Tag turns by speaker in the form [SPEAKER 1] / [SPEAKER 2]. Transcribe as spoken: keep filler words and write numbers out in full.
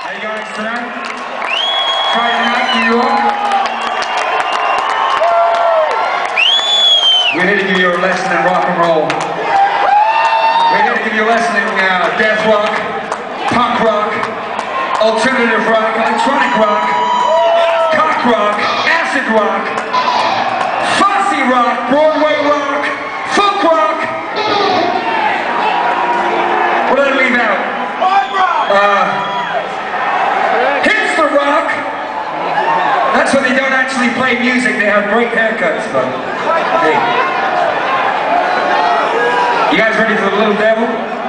[SPEAKER 1] How you guys tonight? Friday night, New York. We're here to give you a lesson in rock and roll. We're here to give you a lesson in uh, death rock, punk rock, alternative rock, electronic rock, cock rock, acid rock, fussy rock, Broadway rock, folk rock. What did I leave out? Uh, rock. That's when they don't actually play music, they have great haircuts, but hey. You guys ready for the Lil Devil?